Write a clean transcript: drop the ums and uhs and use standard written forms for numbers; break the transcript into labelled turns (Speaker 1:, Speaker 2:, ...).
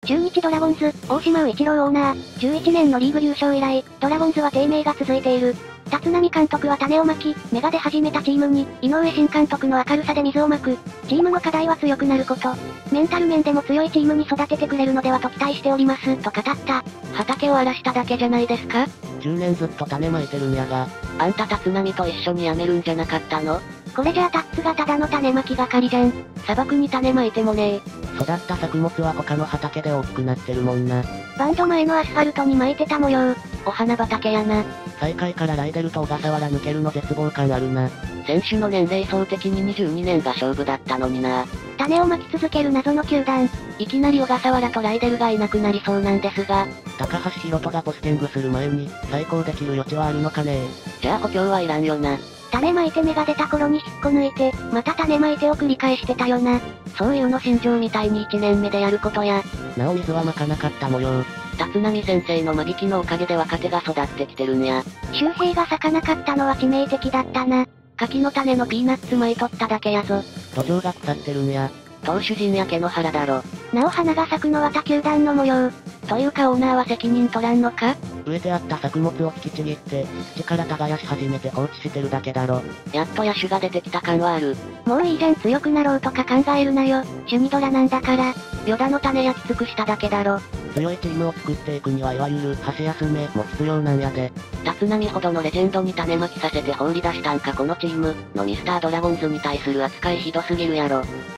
Speaker 1: 中日ドラゴンズ、大島宇一郎オーナー、11年のリーグ優勝以来、ドラゴンズは低迷が続いている。立浪監督は種をまき、メガで始めたチームに、井上新監督の明るさで水をまく。チームの課題は強くなること。メンタル面でも強いチームに育ててくれるのではと期待しております、と語った。
Speaker 2: 畑を荒らしただけじゃないですか？ 10 年ずっと種まいてるんやが、あんた立浪と一緒に辞めるんじゃなかったの？
Speaker 1: これじゃあタッツがただの種まき係じゃん。
Speaker 2: 砂漠に種まいてもね育った作物は他の畑で大きくなってるもんな。
Speaker 1: バンド前のアスファルトに巻いてた模様。
Speaker 2: お花畑やな。最下位からライデルと小笠原抜けるの絶望感あるな。選手の年齢層的に22年が勝負だったのにな。
Speaker 1: 種をまき続ける謎の球団。
Speaker 2: いきなり小笠原とライデルがいなくなりそうなんですが、高橋宏斗がポスティングする前に、再興できる余地はあるのかね。じゃあ補強はいらんよな。
Speaker 1: 種まいて芽が出た頃に引っこ抜いて、また種まいてを繰り返してたよな。
Speaker 2: そういうの新庄みたいに1年目でやることや。なお水はまかなかった模様。立浪先生の間引きのおかげで若手が育ってきてるんや。
Speaker 1: 周平が咲かなかったのは致命的だったな。
Speaker 2: 柿の種のピーナッツ巻いとっただけやぞ。土壌が腐ってるんや。投手陣や毛の原だろ。
Speaker 1: なお花が咲くのは他球団の模様。
Speaker 2: というかオーナーは責任取らんのか？植えてあった作物を引きちぎって、土から耕し始めて放置してるだけだろ。やっと野手が出てきた感はある。
Speaker 1: もういいじゃん強くなろうとか考えるなよ。シュニドラなんだから。
Speaker 2: ヨダの種焼き尽くしただけだろ。強いチームを作っていくにはいわゆる箸休めも必要なんやで。立浪ほどのレジェンドに種まきさせて放り出したんかこのチームのミスタードラゴンズに対する扱いひどすぎるやろ。